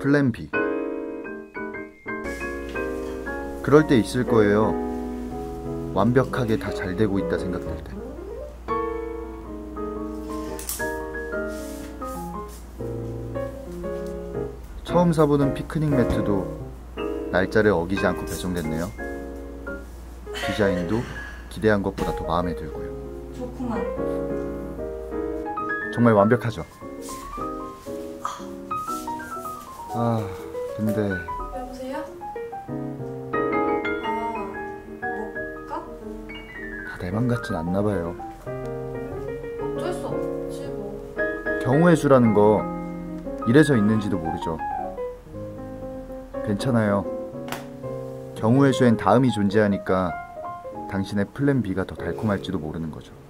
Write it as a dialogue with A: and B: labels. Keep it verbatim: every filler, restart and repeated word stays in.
A: 플랜 비. 그럴 때 있을 거예요. 완벽하게 다 잘 되고 있다 생각될 때. 처음 사보는 피크닉 매트도 날짜를 어기지 않고 배송됐네요. 디자인도 기대한 것보다 더 마음에 들고요.
B: 좋구만.
A: 정말 완벽하죠? 아, 근데
B: 여보세요? 아, 뭘까?
A: 다 내 맘 같진 않나 봐요.
B: 어쩔 수 없지 뭐.
A: 경우의 수라는 거 이래서 있는지도 모르죠. 괜찮아요. 경우의 수엔 다음이 존재하니까 당신의 플랜 B가 더 달콤할지도 모르는 거죠.